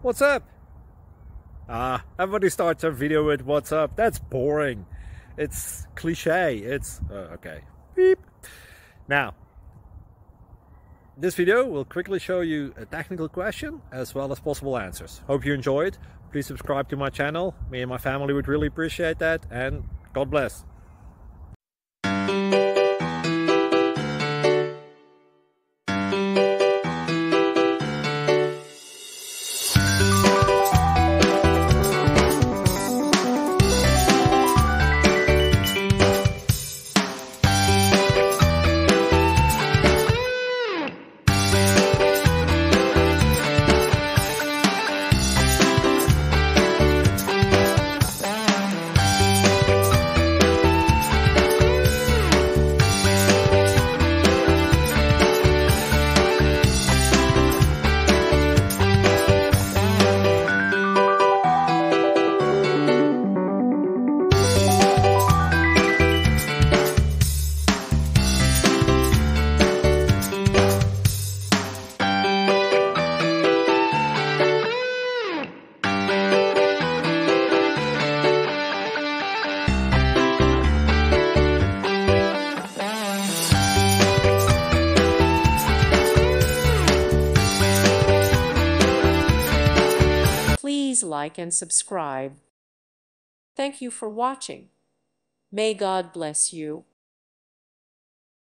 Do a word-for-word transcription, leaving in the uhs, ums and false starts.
What's up? Ah, everybody starts a video with what's up. That's boring. It's cliche. It's uh, okay. Beep. Now, this video will quickly show you a technical question as well as possible answers. Hope you enjoyed. Please subscribe to my channel. Me and my family would really appreciate that, and God bless. Please like and subscribe. Thank you for watching. May God bless you.